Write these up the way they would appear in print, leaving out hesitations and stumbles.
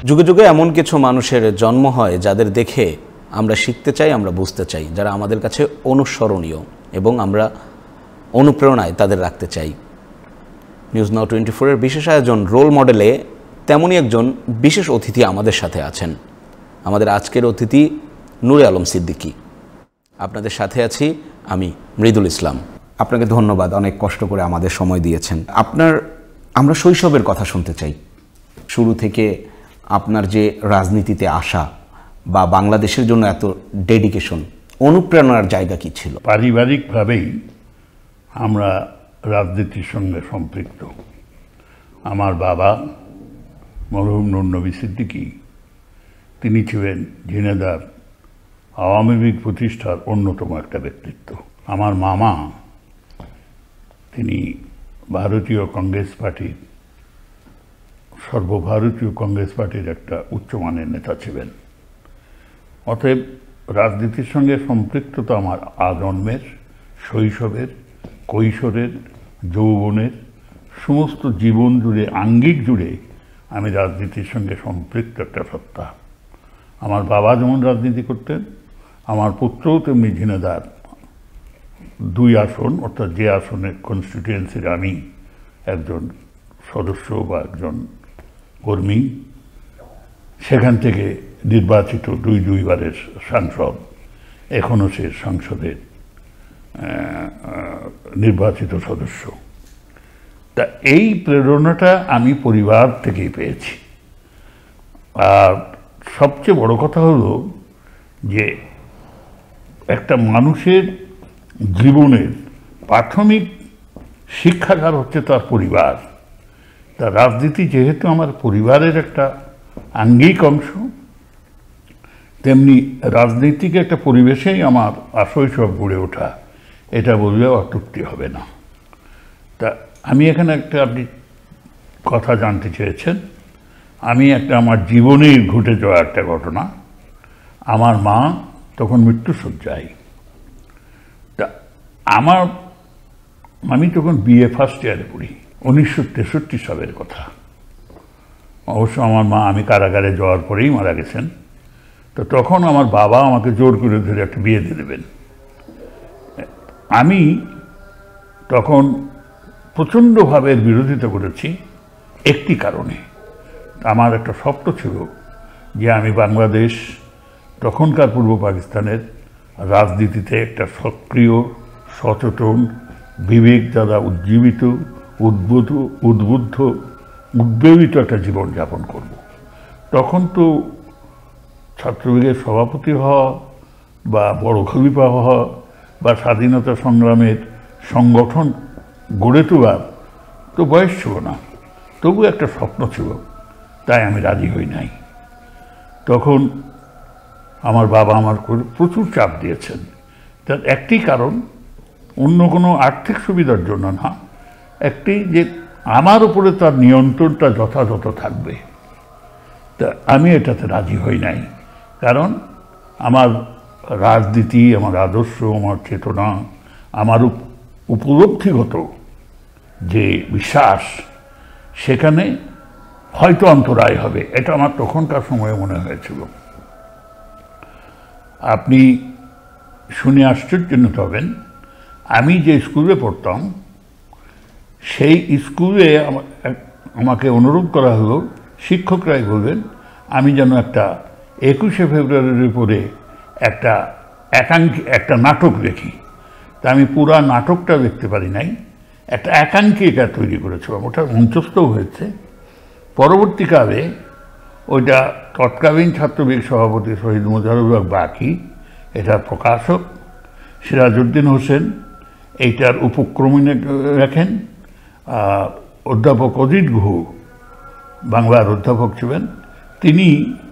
যুগে যুগে এমন কিছু মানুষের জন্ম হয় যাদের দেখে আমরা শিখতে চাই, আমরা বুঝতে চাই, যারা আমাদের কাছে অনুসরণীয় এবং আমরা অনুপ্রেরণায় তাদের রাখতে চাই। নিউজ নাও 24-এর বিশেষ আয়োজন রোল মডেলে তেমনই একজন বিশেষ অতিথি আমাদের সাথে আছেন। আমাদের আজকের অতিথি নূরে আলম সিদ্দিকী। আপনাদের সাথে আছি আমি মৃদুল ইসলাম। আপনাকে ধন্যবাদ, অনেক কষ্ট করে আমাদের সময় দিয়েছেন। আমরা শৈশবের কথা শুনতে চাই। শুরু থেকে আপনার যে রাজনীতিতে আসা বা বাংলাদেশের জন্য এত ডেডিকেশন, অনুপ্রেরণার জায়গা কি ছিল? পারিবারিকভাবেই আমরা রাজনীতির সঙ্গে সম্পৃক্ত। আমার বাবা মরহুম নূরনবী সিদ্দিকী, তিনি ছিলেন ঝিনাইদহ আওয়ামী লীগ প্রতিষ্ঠার অন্যতম একটা ব্যক্তিত্ব। আমার মামা, তিনি ভারতীয় কংগ্রেস পার্টির সর্বভারতীয় কংগ্রেস পার্টির একটা উচ্চমানের নেতা ছিলেন। অতএব রাজনীতির সঙ্গে সম্পৃক্ততা আমার আজন্মের, শৈশবের, কৈশোরের, যৌবনের সমস্ত জীবন জুড়ে, আঙ্গিক জুড়ে আমি রাজনীতির সঙ্গে সম্পৃক্ত একটা সত্তা। আমার বাবা যেমন রাজনীতি করতেন, আমার পুত্রও তেমনি ঝিনাইদহ 2 আসন, অর্থাৎ যে আসনের কনস্টিটিউয়েন্সির আমি একজন সদস্য বা একজন কর্মী, সেখান থেকে নির্বাচিত 2 বারের সাংসদ, এখনও সে সংসদের নির্বাচিত সদস্য। তা এই প্রেরণাটা আমি পরিবার থেকেই পেয়েছি। আর সবচেয়ে বড় কথা হলো যে একটা মানুষের জীবনের প্রাথমিক শিক্ষাগার হচ্ছে তার পরিবার। তা রাজনীতি যেহেতু আমার পরিবারের একটা আঙ্গিক অংশ, তেমনি রাজনৈতিক একটা পরিবেশেই আমার শৈশব গড়ে ওঠা, এটা বললেও অত্যুক্তি হবে না। তা আমি এখানে আপনি কথা জানতে চেয়েছেন, আমি আমার জীবনে ঘটে যাওয়া একটা ঘটনা। আমার মা তখন মৃত্যুশয্যায়। তা আমি তখন বিএ ফার্স্ট ইয়ারে পড়ি, 1963 সালের কথা। অবশ্য আমার মা, আমি কারাগারে যাওয়ার পরেই মারা গেছেন। তো তখন আমার বাবা আমাকে জোর করে ধরে একটা বিয়ে দিয়ে দেবেন। আমি তখন প্রচণ্ডভাবে বিরোধিতা করেছি একটি কারণে। আমার একটা স্বপ্ন ছিল যে আমি বাংলাদেশ, তখনকার পূর্ব পাকিস্তানের রাজনীতিতে একটা সক্রিয়, সচেতন, বিবেক দ্বারা উজ্জীবিত, উদ্বুদ্ধ, উদ্বেলিত একটা জীবনযাপন করব। তখন তো ছাত্রলীগের সভাপতি হওয়া বা বড় খলিফা হওয়া বা স্বাধীনতা সংগ্রামের সংগঠন গড়ে তোলার তো বয়স ছিল না, তবু একটা স্বপ্ন ছিল। তাই আমি রাজি হই নাই। তখন আমার বাবা আমার প্রচুর চাপ দিয়েছেন। তার একটি কারণ, অন্য কোনো আর্থিক সুবিধার জন্য না, একটি যে আমার উপরে তার নিয়ন্ত্রণটা যথাযথ থাকবে। তা আমি এটাতে রাজি হই নাই। কারণ আমার রাজনীতি, আমার আদর্শ, আমার চেতনা, আমার উপলব্ধিগত যে বিশ্বাস, সেখানে হয়তো অন্তরায় হবে, এটা আমার তখনকার সময়ে মনে হয়েছিল। আপনি শুনে আশ্চর্যান্বিত হবেন, আমি যে স্কুলে পড়তাম সেই স্কুলে আমাকে অনুরোধ করা হলো, শিক্ষকরাই বলবেন আমি যেন একটা 21শে ফেব্রুয়ারির পরে একটা নাটক দেখি। তা আমি পুরা নাটকটা দেখতে পারি নাই, একটা একাঙ্কিকা তৈরি করেছিলাম, ওটা মঞ্চস্থও হয়েছে। পরবর্তীকালে ওইটা তৎকালীন ছাত্রলীগ সভাপতি শহীদ মোজারুল হক বাকি, এটার প্রকাশক সিরাজউদ্দিন হোসেন এইটার উপক্রমণে রাখেন। অধ্যাপক অজিত গুহ, বাংলার অধ্যাপক ছিলেন, তিনি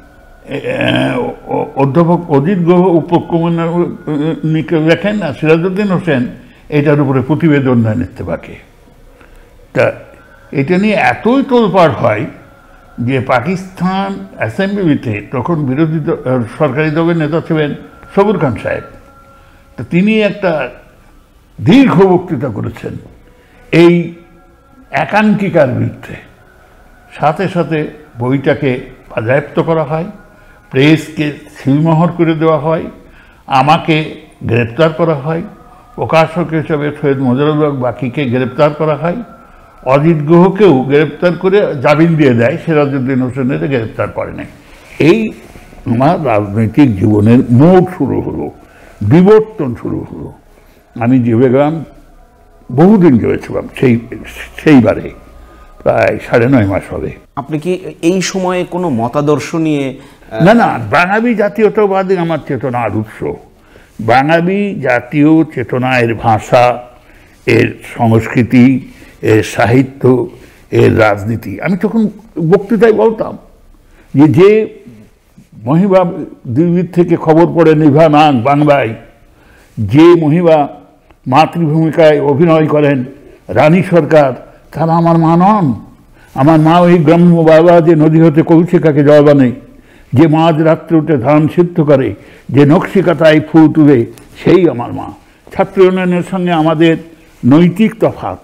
অধ্যাপক অজিত গুহ উপক্রমণে লেখেন, আর সিরাজউদ্দিন হোসেন এটার উপরে প্রতিবেদন দেন ইত্তেফাকে। তা এটা নিয়ে এতই তোলপাড় হয় যে পাকিস্তান অ্যাসেম্বলিতে তখন বিরোধী সরকারি দলের নেতা ছিলেন সবুর খান সাহেব। তো তিনি একটা দীর্ঘ বক্তৃতা করেছেন এই একাঙ্কিকার বিরুদ্ধে। সাথে সাথে বইটাকে বাজেয়াপ্ত করা হয়, প্রেসকে সিলমোহর করে দেওয়া হয়, আমাকে গ্রেপ্তার করা হয়, প্রকাশক হিসেবে সৈয়দ মজরুল হক বাকিকে গ্রেপ্তার করা হয়, অজিত গুহকেও গ্রেপ্তার করে জামিন দিয়ে দেয়, সিরাজউদ্দিন হোসেনের গ্রেপ্তার করে নাই। এই আমার রাজনৈতিক জীবনের মোড় শুরু হলো, বিবর্তন শুরু হলো। আমি জিভে গেলাম, বহুদিন গিয়েছিলাম সেইবারে, প্রায় 9.5 মাস হবে। আপনি কি এই সময়ে কোনো মতাদর্শ নিয়ে? না না, বাঙালি জাতীয়তাবাদী আমার চেতনার উৎস। বাঙালি জাতীয় চেতনা, এর ভাষা, এর সংস্কৃতি, এর সাহিত্য, এর রাজনীতি। আমি তখন বক্তৃতায় বলতাম যে মহিমা দিল্লির থেকে খবর পড়ে নিভা নাগ বাংলায়, যে মহিমা মাতৃভূমিকায় অভিনয় করেন রানী সরকার, তারা আমার মা নন। আমার মা ওই গ্রাম্য বাবা যে নদী হতে কৌশিকাকে জল বানে, যে মাঝ রাত্রে উঠে ধান সিদ্ধ করে, যে নকশিকাতায় ফুল তুলে, সেই আমার মা। ছাত্র উন্নয়নের সঙ্গে আমাদের নৈতিক তফাৎ,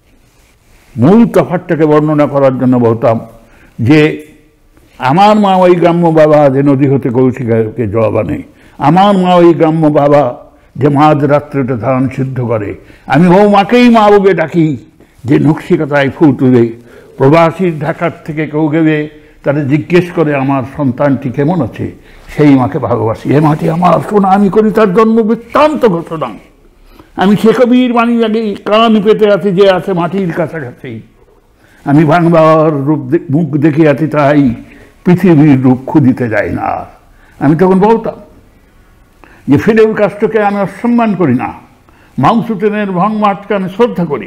মূল তফাৎটাকে বর্ণনা করার জন্য বলতাম যে আমার মা ওই গ্রাম্য বাবা যে নদী হতে কৌশিকাকে জল বানে, আমার মা ওই গ্রাম্য বাবা যে মাঝ রাত্রে উঠে ধান সিদ্ধ করে। আমি ও মাকেই মা বলে ডাকি, যে নকশিকাতায় ফুল তুলে। প্রবাসীর ঢাকার থেকে কেউ গেলে তারা জিজ্ঞেস করে আমার সন্তানটি কেমন আছে, সেই মাকে ভালোবাসি। এ মাটি আমার শোনা, আমি করি তার জন্ম বৃত্তান্ত ঘোষণা। আমি সে কবির বাণী লাগে কান পেতে আছি যে আছে মাটির কাছাকাছি। আমি বাংলার রূপ মুখ দেখে আছি, তাই পৃথিবীর রূপ খুঁজিতে যাই না। আমি তখন বলতাম যে ফিডেল কাস্ট্রোকে আমি অসম্মান করি না, মাও সুতেনের ভংমার্চকে আমি শ্রদ্ধা করি,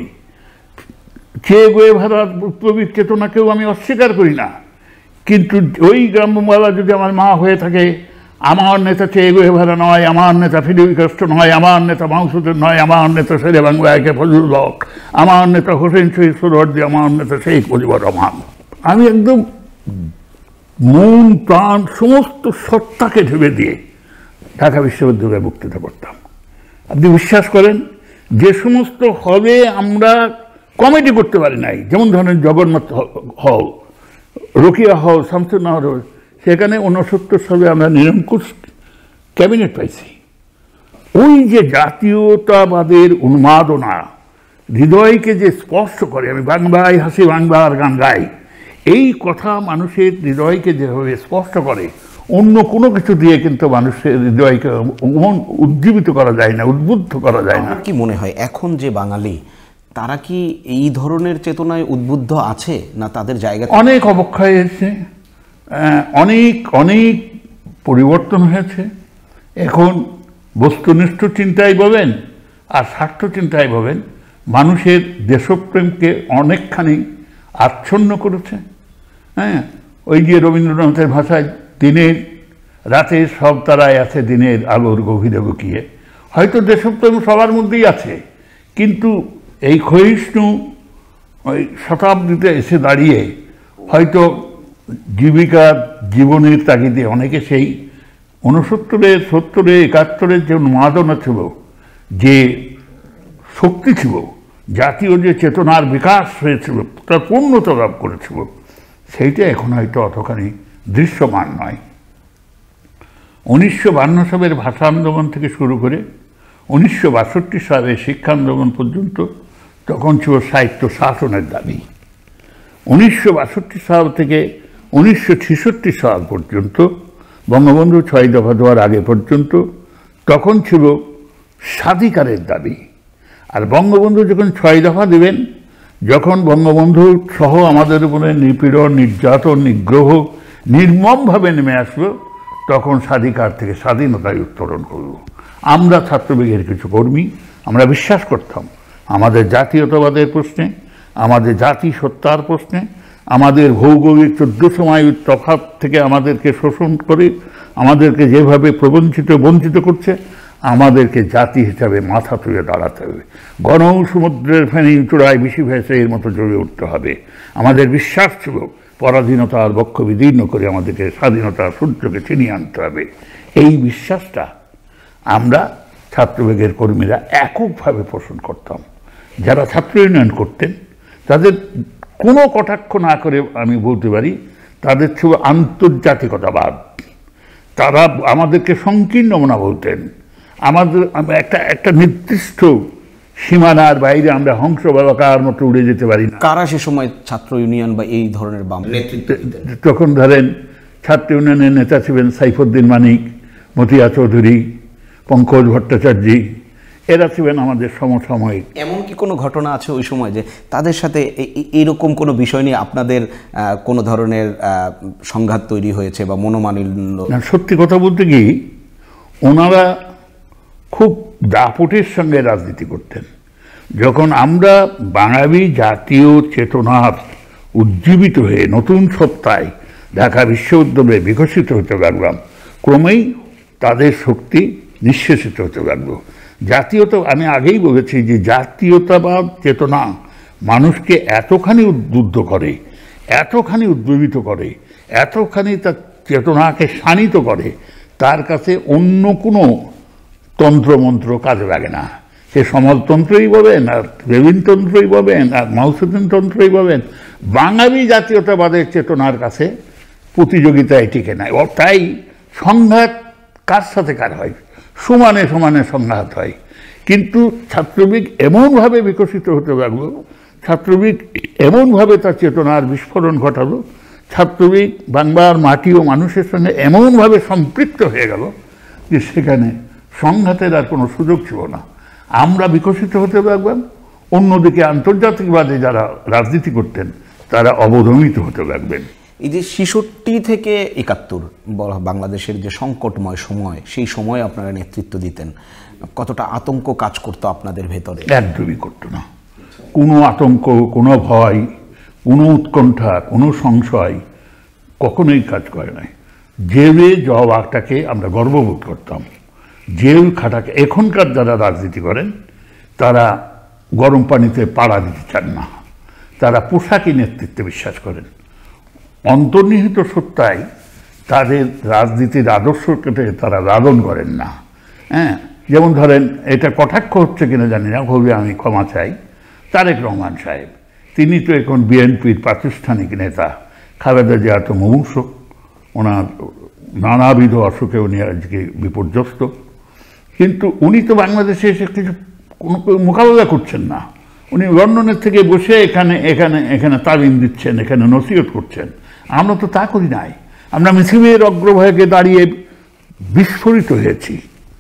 চে গুয়েভারার বিপ্লবী চেতনাকেও আমি অস্বীকার করি না। কিন্তু ওই গ্রাম্যবালা যদি আমার মা হয়ে থাকে, আমার নেতা চে গুয়েভারা নয়, আমার নেতা ফিডেল কাস্ট্রো নয়, আমার নেতা মাও সুতেন নয়, আমার নেতা শেরে বাংলাকে ফজলুল হক, আমার নেতা হোসেন শহীদ সোহরাওয়ার্দী, আমার নেতা শেখ মুজিবুর রহমান। আমি একদম মন প্রাণ সমস্ত সত্তাকে ঢেবে দিয়ে ঢাকা বিশ্ববিদ্যালয়ে বক্তৃতা করতাম। আপনি বিশ্বাস করেন, যে সমস্ত হলে আমরা কমেডি করতে পারি নাই, যেমন ধরেন জগন্নাথ হল, রোকিয়া হল, শামসুন্নাহর হল, সেখানে 69 সালে আমরা নিরঙ্কুশ ক্যাবিনেট পাইছি। ওই যে জাতীয়তাবাদের উন্মাদনা হৃদয়কে যে স্পর্শ করে, আমি বাংলায় হাসি বাংলার গান গাই, এই কথা মানুষের হৃদয়কে যেভাবে স্পর্শ করে, অন্য কোনো কিছু দিয়ে কিন্তু মানুষের হৃদয়কে উজ্জীবিত করা যায় না, উদ্বুদ্ধ করা যায় না। কি মনে হয় এখন যে বাঙালি, তারা কি এই ধরনের চেতনায় উদ্বুদ্ধ আছে, না তাদের জায়গা অনেক অবক্ষয় হয়েছে, অনেক অনেক পরিবর্তন হয়েছে। এখন বস্তুনিষ্ঠ চিন্তায় বলেন আর স্বার্থ চিন্তায় বলেন, মানুষের দেশপ্রেমকে অনেকখানি আচ্ছন্ন করেছে। হ্যাঁ, ওই যে রবীন্দ্রনাথের ভাষায় দিনের রাতে সব তারাই আছে দিনের আলোর গভীরে লুকিয়ে, হয়তো দেশপ্রেম সবার মধ্যেই আছে, কিন্তু এই ক্ষয়িষ্ণু ওই শতাব্দীতে এসে দাঁড়িয়ে হয়তো জীবিকার জীবনের তাগিদে অনেকে সেই 69, 70, 71 যে উন্মাদনা ছিল, যে শক্তি ছিল, জাতীয় যে চেতনার বিকাশ হয়েছিল, তার পূর্ণতা লাভ করেছিল, সেইটা এখন হয়তো অতখানি দৃশ্যমান নয়। 1952 সালের ভাষা আন্দোলন থেকে শুরু করে 1962 সালের শিক্ষা আন্দোলন পর্যন্ত তখন ছিল সাহিত্য শাসনের দাবি। 1962 সাল থেকে 1966 সাল পর্যন্ত, বঙ্গবন্ধু 6 দফা দেওয়ার আগে পর্যন্ত, তখন ছিল স্বাধিকারের দাবি। আর বঙ্গবন্ধু যখন 6 দফা দেবেন, যখন বঙ্গবন্ধু সহ আমাদের উপরে নিপীড়ন, নির্যাতন, নিগ্রহ নির্মমভাবে নেমে আসলো, তখন স্বাধিকার থেকে স্বাধীনতায় উত্তরণ করল। আমরা ছাত্রলীগের কিছু কর্মী, আমরা বিশ্বাস করতাম আমাদের জাতীয়তাবাদের প্রশ্নে, আমাদের জাতি সত্তার প্রশ্নে, আমাদের ভৌগোলিক 1400 মাইল তফাৎ থেকে আমাদেরকে শোষণ করে, আমাদেরকে যেভাবে প্রবঞ্চিত বঞ্চিত করছে, আমাদেরকে জাতি হিসাবে মাথা তুলে দাঁড়াতে হবে। গণসমুদ্রের ফেনী চূড়ায় বেশি ভেসে এর মতো জ্বলে উঠতে হবে। আমাদের বিশ্বাস ছিল পরাধীনতার বক্ষ বিদীর্ণ করে আমাদেরকে স্বাধীনতার সূর্যকে ছিনিয়ে আনতে হবে। এই বিশ্বাসটা আমরা ছাত্রলীগের কর্মীরা এককভাবে পোষণ করতাম। যারা ছাত্র ইউনিয়ন করতেন, তাদের কোনো কটাক্ষ না করে আমি বলতে পারি, তাদের ছিল আন্তর্জাতিকতাবাদ। তারা আমাদেরকে সংকীর্ণ মনা বলতেন। আমাদের একটা নির্দিষ্ট সীমানার বাইরে আমরা হংস বালকার মতো উড়ে যেতে পারি না। কারা সে সময় ছাত্র ইউনিয়ন বা এই ধরনের বাম নেতৃত্ব দিতেন? তখন ধরেন ছাত্র ইউনিয়নের নেতা ছিলেন সাইফুদ্দিন মানিক, মতিয়া চৌধুরী, পঙ্কজ ভট্টাচার্য, এরা ছিলেন আমাদের সমসাময়িক। এমন কি কোনো ঘটনা আছে ওই সময় যে তাদের সাথে এইরকম কোনো বিষয় নিয়ে আপনাদের কোনো ধরনের সংঘাত তৈরি হয়েছে বা মনোমালিন্য? সত্যি কথা বলতে কি, ওনারা খুব দাপটের সঙ্গে রাজনীতি করতেন। যখন আমরা বাঙালি জাতীয় চেতনার উজ্জীবিত হয়ে নতুন সত্তায় ঢাকা বিশ্ববিদ্যালয়ে বিকশিত হতে লাগলাম, ক্রমেই তাদের শক্তি নিঃশেষিত হতে লাগলো। জাতীয়তা, আমি আগেই বলেছি যে জাতীয়তাবাদ চেতনা মানুষকে এতখানি উদ্বুদ্ধ করে, এতখানি উদ্বেলিত করে, এতখানি তার চেতনাকে শানিত করে, তার কাছে অন্য কোনো তন্ত্রমন্ত্র কাজে লাগে না। সে সমাজতন্ত্রই বলেন, আর রেভিনতন্ত্রই বলেন, আর মাউসুদ্দিন তন্ত্রই বলেন, বাঙালি জাতীয়তাবাদের চেতনার কাছে প্রতিযোগিতায় টিকে নাই। তাই সংঘাত কার সাথে কার হয়, সমানে সমানে সংঘাত হয়। কিন্তু ছাত্রলীগ এমনভাবে বিকশিত হতে লাগলো, ছাত্রলীগ এমনভাবে তার চেতনার বিস্ফোরণ ঘটালো, ছাত্রলীগ বাংলার মাটি ও মানুষের সঙ্গে এমনভাবে সম্পৃক্ত হয়ে গেল যে সেখানে সংঘাতের আর কোনো সুযোগ ছিল না। আমরা বিকশিত হতে লাগলাম, অন্যদিকে আন্তর্জাতিকবাদে যারা রাজনীতি করতেন তারা অবদমিত হতে লাগবেন। এই যে ৬৬ থেকে ৭১ বাংলাদেশের যে সংকটময় সময়, সেই সময় আপনারা নেতৃত্ব দিতেন, কতটা আতঙ্ক কাজ করতো আপনাদের ভেতরে? একদমই করতো না। কোনো আতঙ্ক, কোনো ভয়, কোনো উৎকণ্ঠা, কোনো সংশয় কখনোই কাজ করে নাই। জেলে যাওয়াটাকে আমরা গর্ববোধ করতাম। জেল খাটাকে, এখনকার যারা রাজনীতি করেন তারা গরম পানিতে পাড়া দিতে চান না, তারা পোশাকি নেতৃত্বে বিশ্বাস করেন। অন্তর্নিহিত সত্তায় তাদের রাজনীতির আদর্শকে তারা লালন করেন না। হ্যাঁ, যেমন ধরেন, এটা কটাক্ষ হচ্ছে কিনা জানি না, হলে আমি ক্ষমা চাই, তারেক রহমান সাহেব, তিনি তো এখন বিএনপির প্রাতিষ্ঠানিক নেতা। খালেদা জিয়া তো মুমূর্ষ, ওনার নানাবিধ অসুখে উনি আজকে বিপর্যস্ত, কিন্তু উনি তো বাংলাদেশে এসে কিছু কোনো মোকাবেলা করছেন না। উনি লন্ডনের থেকে বসে এখানে এখানে এখানে তালিম দিচ্ছেন, এখানে নসিহত করছেন। আমরা তো তা করি নাই। আমরা মিছিলের অগ্রভাগে দাঁড়িয়ে বিস্ফোরিত হয়েছি,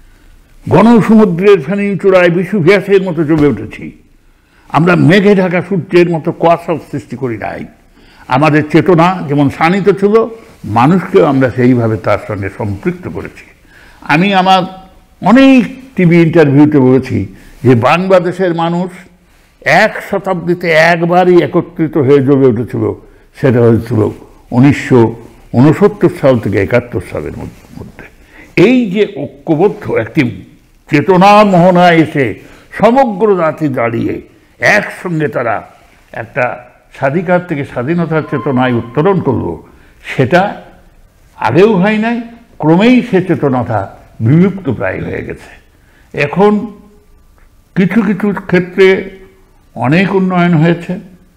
গণসমুদ্রের ফেনী চূড়ায় বিশুভিয়াসের মতো জমে উঠেছি। আমরা মেঘে ঢাকা সূর্যের মতো কুয়াশার সৃষ্টি করি নাই। আমাদের চেতনা যেমন শানিত ছিল, মানুষকেও আমরা সেইভাবে তার সঙ্গে সম্পৃক্ত করেছি। আমি আমার অনেক টিভি ইন্টারভিউতে বলেছি যে বাংলাদেশের মানুষ এক শতাব্দীতে একবারই একত্রিত হয়ে জমে উঠেছিল, সেটা হয়েছিল 1969 সাল থেকে 71 সালের মধ্যে। এই যে ঐক্যবদ্ধ একটি চেতনার মোহনায় এসে সমগ্র জাতি দাঁড়িয়ে একসঙ্গে তারা একটা স্বাধিকার থেকে স্বাধীনতার চেতনায় উত্তরণ করল, সেটা আগেও হয় নাই, ক্রমেই সে চেতনাটা বিলুপ্ত প্রায় হয়ে গেছে। এখন কিছু কিছু ক্ষেত্রে অনেক উন্নয়ন হয়েছে,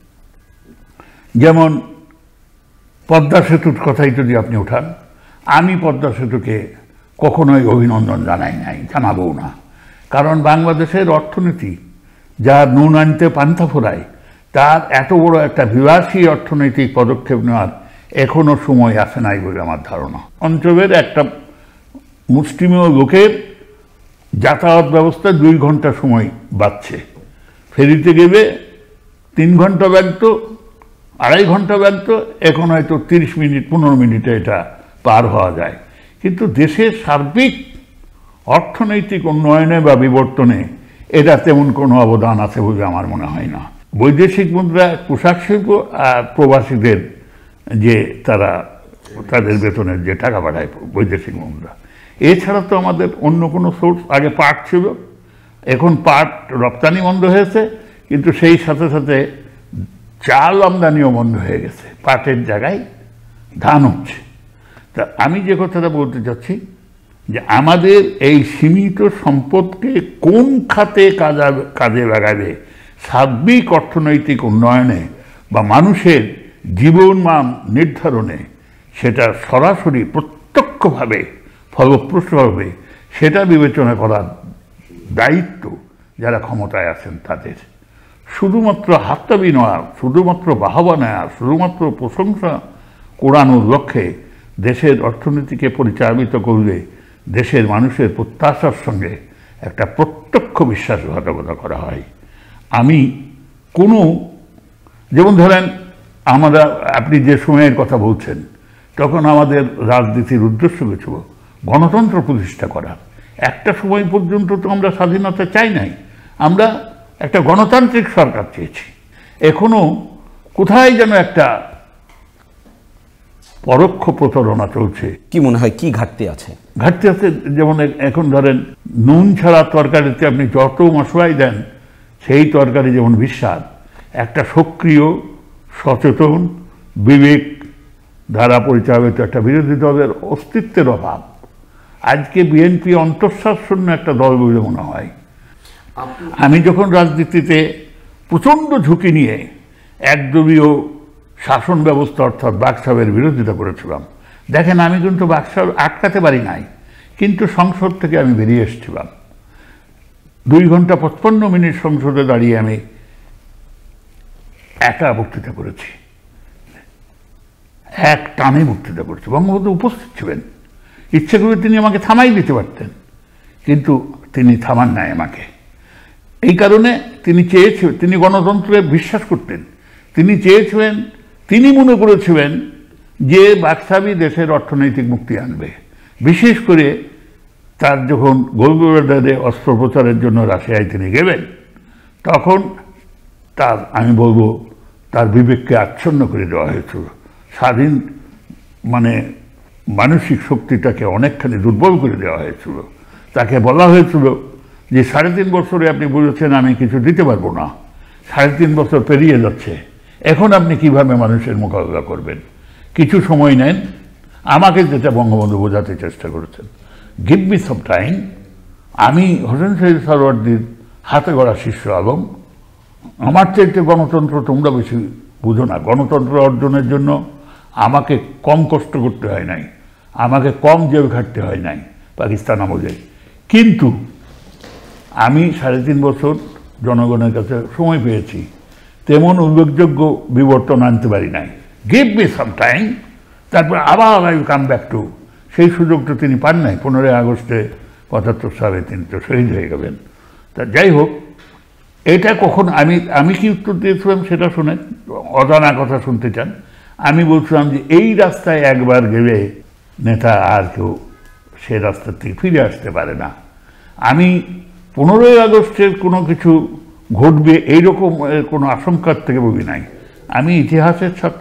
যেমন পদ্মা সেতুর কথাই যদি আপনি উঠান, আমি পদ্মা সেতুকে কখনোই অভিনন্দন জানাই নাই, জানাবও না। কারণ বাংলাদেশের অর্থনীতি যা নুন আনতে পান্তা ফোরায়, তার এত বড় একটা বিলাসী অর্থনৈতিক পদক্ষেপ নেওয়ার এখনো সময় আসে নাই বলে আমার ধারণা। অঞ্চলের একটা মুষ্টিমেয় লোকের যাতায়াত ব্যবস্থা 2 ঘন্টা সময় বাড়ছে। ফেরিতে গেলে 3 ঘন্টা লাগত, 2.5 ঘন্টা লাগত, এখন হয়তো 30 মিনিট 15 মিনিটে এটা পার হওয়া যায়। কিন্তু দেশের সার্বিক অর্থনৈতিক উন্নয়নে বা বিবর্তনে এটা তেমন কোনো অবদান আছে বলে আমার মনে হয় না। বৈদেশিক মুদ্রা, পোশাক শিল্প আর প্রবাসীদের যে তাদের বেতনের যে টাকা পাঠায় বৈদেশিক মুদ্রা, এছাড়া তো আমাদের অন্য কোনো সোর্স, আগে পাট ছিল, এখন পাট রপ্তানি বন্ধ হয়েছে, কিন্তু সেই সাথে সাথে চাল আমদানিও বন্ধ হয়ে গেছে, পাটের জায়গায় ধান হচ্ছে। তা আমি যে কথাটা বলতে চাচ্ছি যে আমাদের এই সীমিত সম্পদকে কোন খাতে কাজে লাগাবে সার্বিক অর্থনৈতিক উন্নয়নে বা মানুষের জীবনমান নির্ধারণে, সেটা সরাসরি প্রত্যক্ষভাবে ফলপ্রসূভাবে সেটা বিবেচনা করার দায়িত্ব যারা ক্ষমতায় আছেন তাদের। শুধুমাত্র হাততালি নেওয়া, শুধুমাত্র বাহবা নেওয়া, শুধুমাত্র প্রশংসা কোরআনোর লক্ষ্যে দেশের অর্থনীতিকে পরিচালিত করলে দেশের মানুষের প্রত্যাশার সঙ্গে একটা প্রত্যক্ষ বিশ্বাসঘাতকতা করা হয়। আমি কোনো, যেমন ধরেন আমরা, আপনি যে সময়ের কথা বলছেন, তখন আমাদের রাজনীতির উদ্দেশ্য ছিল গণতন্ত্র প্রতিষ্ঠা করা। একটা সময় পর্যন্ত তো আমরা স্বাধীনতা চাই নাই, আমরা একটা গণতান্ত্রিক সরকার চেয়েছি। এখনো কোথায় যেন একটা পরোক্ষ প্রতারণা চলছে। কি মনে হয় কি ঘাটতি আছে? ঘাটতি আছে, যেমন এখন ধরেন নুন ছাড়া তরকারিতে আপনি যত মশলাই দেন সেই তরকারি যেমন বিস্বাদ। একটা সক্রিয়, সচেতন, বিবেক দ্বারা পরিচালিত একটা বিরোধী দলের অস্তিত্বের অভাব। আজকে বিএনপি অন্তঃশ্বাস শূন্য একটা দল বলে মনে হয়। আমি যখন রাজনীতিতে প্রচণ্ড ঝুঁকি নিয়ে একদলীয় শাসন ব্যবস্থা অর্থাৎ বাকশালের বিরোধিতা করেছিলাম, দেখেন আমি কিন্তু বাকশাল আটকাতে পারি নাই, কিন্তু সংসদ থেকে আমি বেরিয়ে এসেছিলাম। 2 ঘন্টা 55 মিনিট সংসদে দাঁড়িয়ে আমি একা বক্তৃতা করেছি, এক টানে বক্তৃতা করেছি। বঙ্গবন্ধু উপস্থিত ছিলেন, ইচ্ছে করে তিনি আমাকে থামাই দিতে পারতেন, কিন্তু তিনি থামান নাই আমাকে। এই কারণে তিনি চেয়েছিলেন, তিনি গণতন্ত্রে বিশ্বাস করতেন, তিনি চেয়েছিলেন, তিনি মনে করেছিলেন যে বাকশালী দেশের অর্থনৈতিক মুক্তি আনবে। বিশেষ করে তার যখন গোলবাজারে অস্ত্রোপচারের জন্য রাশিয়ায় তিনি গেলেন, তখন তার, আমি বলবো, তার বিবেককে আচ্ছন্ন করে দেওয়া হয়েছিল। স্বাধীন মানে মানসিক শক্তিটাকে অনেকখানি দুর্বল করে দেওয়া হয়েছিল। তাকে বলা হয়েছিল যে 3.5 বছরে আপনি বলেছেন আমি কিছু দিতে পারবো না, 3.5 বছর পেরিয়ে যাচ্ছে, এখন আপনি কিভাবে মানুষের মোকাবিলা করবেন? কিছু সময় নেন। আমাকে যেটা বঙ্গবন্ধু বোঝাতে চেষ্টা করেছেন, গিভ মি সাম টাইম। আমি হোসেন শহীদ সারওয়ার্দীর হাতে গড়া শিষ্য আলম, আমার চাইতে গণতন্ত্র তোমরা বেশি বুঝো না। গণতন্ত্র অর্জনের জন্য আমাকে কম কষ্ট করতে হয় নাই, আমাকে কম জেল খাটতে হয় নাই পাকিস্তান আমলে, কিন্তু আমি 3.5 বছর জনগণের কাছে সময় পেয়েছি, তেমন উল্লেখযোগ্য বিবর্তন আনতে পারি নাই। গিভ মি সাম টাইম, তারপর আবার আই কাম ব্যাক টু। সেই সুযোগটা তিনি পান নাই। 15 আগস্টে 75 সালে তিনি তো শহীদ হয়ে গেলেন। তা যাই হোক, এটা কখন আমি কি উত্তর দিয়েছিলাম সেটা শুনে অজানা কথা শুনতে চান। আমি বলছিলাম যে এই রাস্তায় একবার গেলে নেতা আর কেউ সে রাস্তা থেকে ফিরে আসতে পারে না। আমি 15 আগস্টের কোনো কিছু ঘটবে এইরকম কোনো আশঙ্কার থেকে বলি নাই। আমি ইতিহাসের ছাত্র,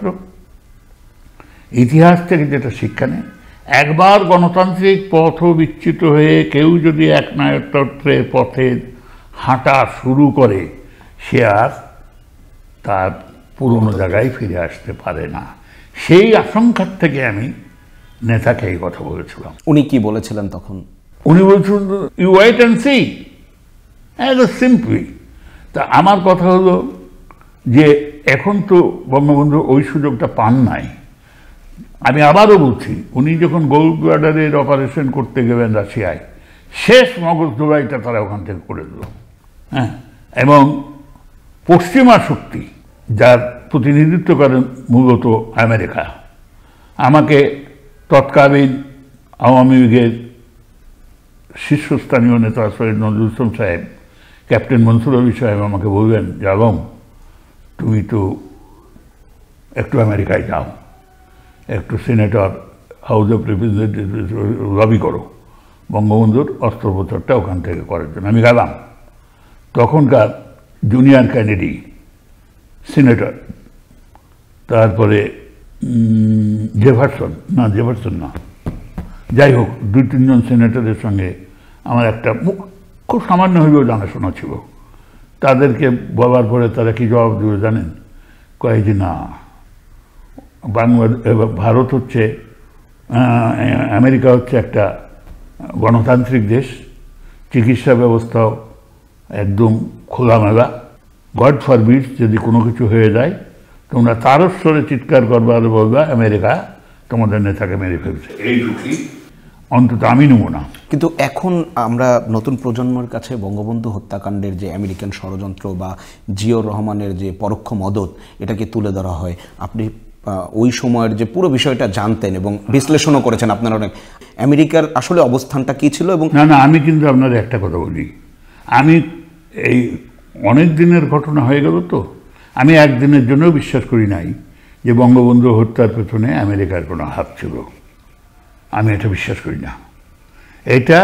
ইতিহাস থেকে যেটা শিক্ষা নেই, একবার গণতান্ত্রিক পথ বিচ্যুত হয়ে কেউ যদি একনায়কতন্ত্রের পথে হাঁটা শুরু করে, সে আর তার পুরনো জায়গায় ফিরে আসতে পারে না। সেই আশঙ্কার থেকে আমি নেতাকে এই কথা বলেছিলাম। উনি কি বলেছিলেন তখন? উনি বলছেন you wait and see, as a simply. তা আমার কথা হলো যে এখন তো বঙ্গবন্ধু ওই সুযোগটা পান নাই। আমি আবারও বলছি, উনি যখন গোলবাজারের অপারেশন করতে গেলেন রাশিয়ায়, শেষ মগজ ধোলাইটা তারা ওখান থেকে করে দিল। হ্যাঁ, এবং পশ্চিমা শক্তি যার প্রতিনিধিত্ব করেন মূলত আমেরিকা, আমাকে তৎকালীন আওয়ামী লীগের শীর্ষস্থানীয় নেতা সৈয়দ নজরুল ইসলাম সাহেব, ক্যাপ্টেন মনসুর আলী সাহেব আমাকে বললেন যে আলম, তুমি তো একটু আমেরিকায় যাও, একটু senator house of representative lobby করো বঙ্গবন্ধুর অস্ত্রোপচারটা ওখান থেকে করার জন্য। আমি গেলাম। তখনকার জুনিয়র ক্যান্ডিডেট সিনেটর, তারপরে জেফারসন না, যাই হোক 2-3 জন সিনেটরের সঙ্গে আমার একটা খুব সামান্য হলেও জানাশোনা ছিল। তাদেরকে বলার পরে তারা কি জবাব দেবে জানেন? কয় যে না, ভারত হচ্ছে, আমেরিকা হচ্ছে একটা গণতান্ত্রিক দেশ, চিকিৎসা ব্যবস্থাও একদম খোলামেলা, গড ফরবিড যদি কোনো কিছু হয়ে যায় তোমরা তারস্বরে চিৎকার করবা আর বলবা আমেরিকা তোমাদের নেতাকে মেরে ফেলছে, এইটুকুই অন্তত আমি নেব না। কিন্তু এখন আমরা নতুন প্রজন্মের কাছে বঙ্গবন্ধু হত্যাকাণ্ডের যে আমেরিকান ষড়যন্ত্র বা জিয়র রহমানের যে পরোক্ষ মদত, এটাকে তুলে ধরা হয়। আপনি ওই সময়ের যে পুরো বিষয়টা জানতেন এবং বিশ্লেষণও করেছেন আপনারা অনেক, আমেরিকার আসলে অবস্থানটা কী ছিল। এবং না, আমি কিন্তু আপনার একটা কথা বলি, আমি এই অনেক দিনের ঘটনা হয়ে গেল তো, আমি একদিনের জন্য বিশ্বাস করি নাই যে বঙ্গবন্ধু হত্যার পেছনে আমেরিকার কোনো হাত ছিল। আমি এটা বিশ্বাস করি না। এটা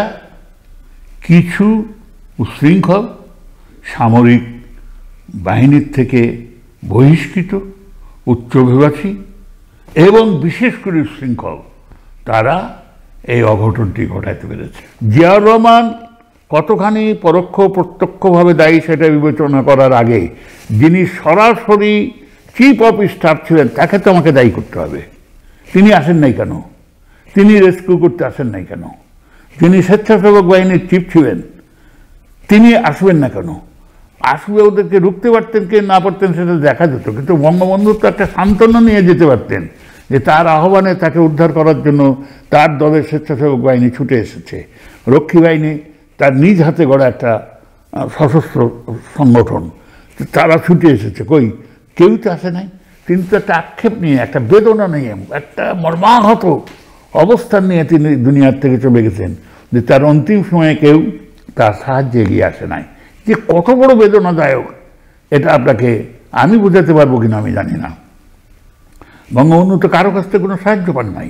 কিছু উচ্ছৃঙ্খল সামরিক বাহিনীর থেকে বহিষ্কৃত উচ্চাভিলাষী এবং বিশেষ করে উচ্ছৃঙ্খল তারা এই অঘটনটি ঘটাইতে পেরেছে। জিয়াউর রহমান কতখানি পরোক্ষ প্রত্যক্ষভাবে দায়ী সেটা বিবেচনা করার আগে যিনি সরাসরি চিফ অফ স্টাফ ছিলেন তাকে তো আমাকে দায়ী করতে হবে। তিনি আসেন নাই কেন? তিনি রেস্কিউ করতে আসেন নাই কেন? যিনি স্বেচ্ছাসেবক বাহিনীর চিফ ছিলেন তিনি আসবেন না কেন? আসবে ওদেরকে রুখতে পারতেন কে না পারতেন সেটা দেখা যেত, কিন্তু বঙ্গবন্ধু তো একটা সান্ত্বনা নিয়ে যেতে পারতেন যে তার আহ্বানে তাকে উদ্ধার করার জন্য তার দলের স্বেচ্ছাসেবক বাহিনী ছুটে এসেছে, রক্ষী বাহিনী তার নিজ হাতে গড়া একটা সশস্ত্র সংগঠন, তারা ছুটে এসেছে, কই কেউ তো আসে নাই। তিনি তো একটা আক্ষেপ নিয়ে, একটা বেদনা নিয়ে, একটা মর্মাহত অবস্থান নিয়ে তিনি দুনিয়ার থেকে চলে গেছেন যে তার অন্তিম সময়ে কেউ তার সাহায্যে এগিয়ে আসে নাই। যে কত বড় বেদনাদায়ক এটা আপনাকে আমি বোঝাতে পারবো কিনা আমি জানি না। বঙ্গবন্ধু তো কারো কাছ থেকে কোনো সাহায্য পান নাই,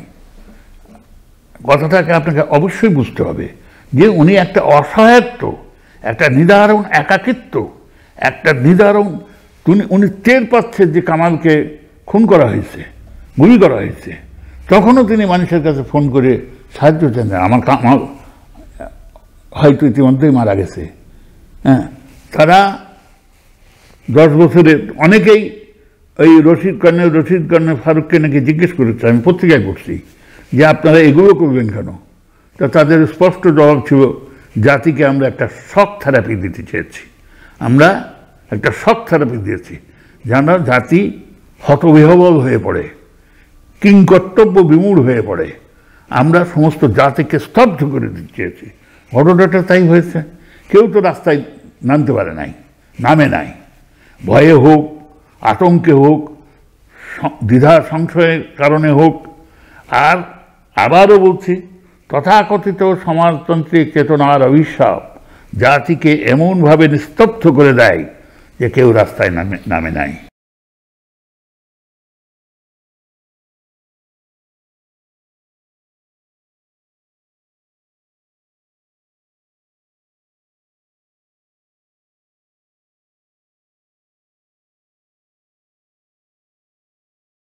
কথাটাকে আপনাকে অবশ্যই বুঝতে হবে যে উনি একটা অসহায়ত্ব, একটা নিদারুণ একাকিত্ব, একটা নিদারুণ উনি টের পাচ্ছেন যে কামালকে খুন করা হয়েছে, গুলি করা হয়েছে, তখনও তিনি মানুষের কাছে ফোন করে সাহায্য চান। আমার কামাল হয়তো ইতিমধ্যেই মারা গেছে। হ্যাঁ, তারা 10 বছরের অনেকেই ওই রশিদ কর্নেল ফারুককে নাকি জিজ্ঞেস করেছে, আমি পত্রিকায় পড়ছি, যে আপনারা এগুলো করবেন কেন? তা তাদের স্পষ্ট জবাব ছিল, জাতিকে আমরা একটা শক থেরাপি দিতে চেয়েছি, আমরা একটা শক থেরাপি দিয়েছি যেন জাতি হতবিহ্বল হয়ে পড়ে, কিংকর্তব্য বিমূঢ় হয়ে পড়ে, আমরা সমস্ত জাতিকে স্তব্ধ করে দিতে চেয়েছি। ঘটনাটা তাই হয়েছে। কেউ তো রাস্তায় নামতে পারে নাই, নামে নাই, ভয়ে হোক, আতঙ্কে হোক, দ্বিধা সংশয়ের কারণে হোক। আর আবারও বলছি, তথাকথিত সমাজতান্ত্রিক চেতনার অভিশাপ জাতিকে এমনভাবে নিস্তব্ধ করে দেয় যে কেউ রাস্তায় নামে নাই।